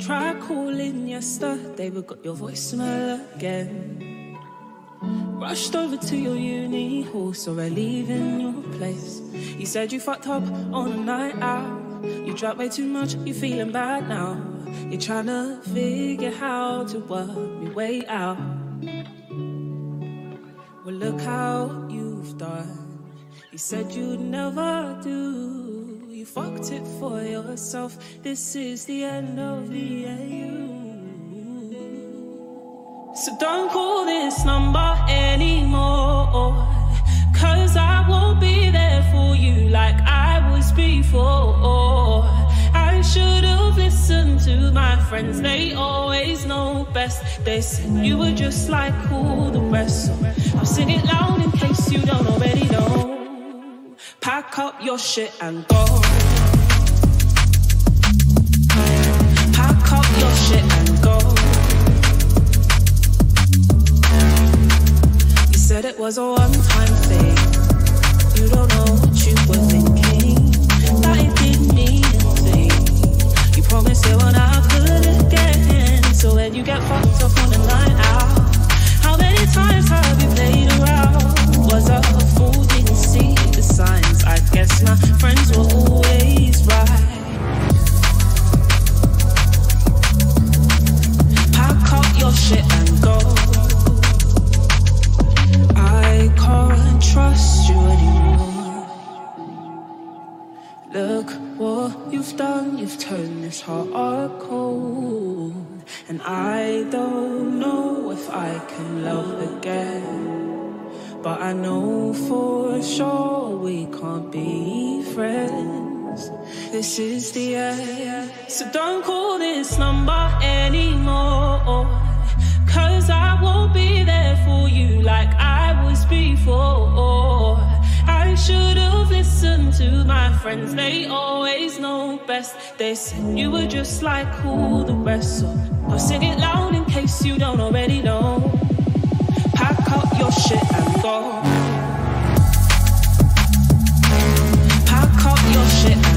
Tried calling yesterday, but got your voicemail again. Rushed over to your uni hall, so I leave in your place. You said you fucked up on a night out. You drank way too much, you feeling bad now. You're trying to figure how to work your way out. Well, look how you've done. You said you'd never do. You fucked it for yourself. This is the end of the AU. So don't call this number anymore, 'cause I won't be there for you like I was before. I should have listened to my friends, they always know best. They said you were just like all the rest, so I'll sing it loud in case you don't already know. Pack up your shit and go. Pack up your shit and go. You said it was a one-time thing. You don't know what you were thinking, that it didn't mean anything. You promised it would happen again. So when you get fucked up on a night out, how many times have you played around? Was I a fool, didn't see the signs? I guess my friends were always right. Pack up your shit and go. I can't trust you anymore. Look what you've done, you've turned this heart cold. And I don't know if I can love again, but I know for sure we can't be friends. This is the end. So don't call this number anymore, 'cause I won't be there for you like I was before. I should have listened to my friends, they always know best. They said you were just like all the rest, so I'll sing it loud in case you don't already know. Pack up your shit and go. Pack up your shit